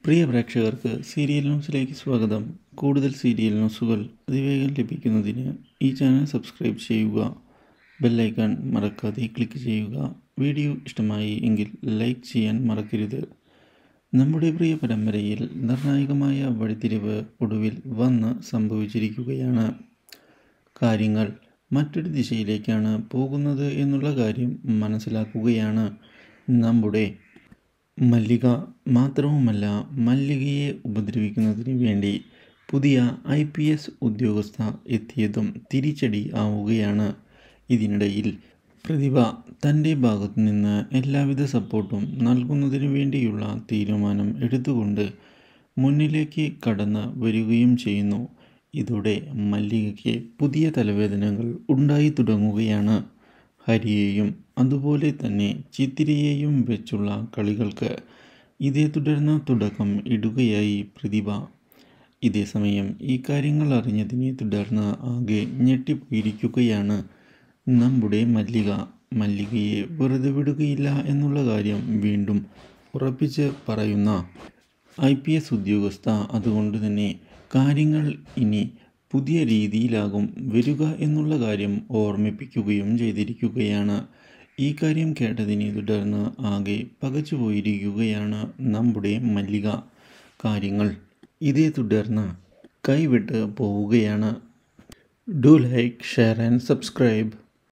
പ്രിയ പ്രേക്ഷകർക്ക് സീരിയൽ ന്യൂസിലേക്ക് സ്വാഗതം. കൂടുതൽ സീരിയൽ ന്യൂസുകൾ അതിവേഗം ലഭിക്കുന്നതിന് ഈ ചാനൽ സബ്സ്ക്രൈബ് ചെയ്യുക. ബെല്ലൈക്കൺ മറക്കാതെ ക്ലിക്ക് ചെയ്യുക. വീഡിയോ ഇഷ്ടമായി എങ്കിൽ ലൈക്ക് ചെയ്യാൻ മറക്കരുത്. നമ്മുടെ പ്രിയ പരമ്പരയിൽ നിർണായകമായ വഴിത്തിരിവ് ഒടുവിൽ വന്ന് സംഭവിച്ചിരിക്കുകയാണ്. കാര്യങ്ങൾ മറ്റൊരു ദിശയിലേക്കാണ് പോകുന്നത് എന്നുള്ള കാര്യം മനസ്സിലാക്കുകയാണ് നമ്മുടെ മല്ലിക. മാത്രവുമല്ല, മല്ലികയെ ഉപദ്രവിക്കുന്നതിന് വേണ്ടി പുതിയ IPS ഉദ്യോഗസ്ഥ എത്തിയതും തിരിച്ചടി ആവുകയാണ്. ഇതിനിടയിൽ പ്രതിഭ തൻ്റെ ഭാഗത്തു നിന്ന് എല്ലാവിധ സപ്പോർട്ടും നൽകുന്നതിനു വേണ്ടിയുള്ള തീരുമാനം എടുത്തുകൊണ്ട് മുന്നിലേക്ക് കടന്ന് വരികയും ചെയ്യുന്നു. ഇതോടെ മല്ലികയ്ക്ക് പുതിയ തലവേദനകൾ ഉണ്ടായി തുടങ്ങുകയാണ്. ഹരിയെയും അതുപോലെ തന്നെ ചിത്തിരയെയും വെച്ചുള്ള കളികൾക്ക് ഇതേ തുടർന്ന് തുടക്കം ഇടുകയായി പ്രതിഭ. ഇതേസമയം ഈ കാര്യങ്ങൾ അറിഞ്ഞതിനെ തുടർന്ന് ആകെ ഞെട്ടിപ്പോയിരിക്കുകയാണ് നമ്മുടെ മല്ലിക. മല്ലികയെ വെറുതെ വിടുകയില്ല എന്നുള്ള കാര്യം വീണ്ടും ഉറപ്പിച്ച് പറയുന്ന IPS ഉദ്യോഗസ്ഥ അതുകൊണ്ട് തന്നെ കാര്യങ്ങൾ ഇനി പുതിയ രീതിയിലാകും വരിക എന്നുള്ള കാര്യം ഓർമ്മിപ്പിക്കുകയും ചെയ്തിരിക്കുകയാണ്. ഈ കാര്യം കേട്ടതിനെ തുടർന്ന് ആകെ പകച്ചു പോയിരിക്കുകയാണ് നമ്മുടെ മല്ലിക. കാര്യങ്ങൾ ഇതേ തുടർന്ന് കൈവിട്ട് പോവുകയാണ്. Do like, share and subscribe.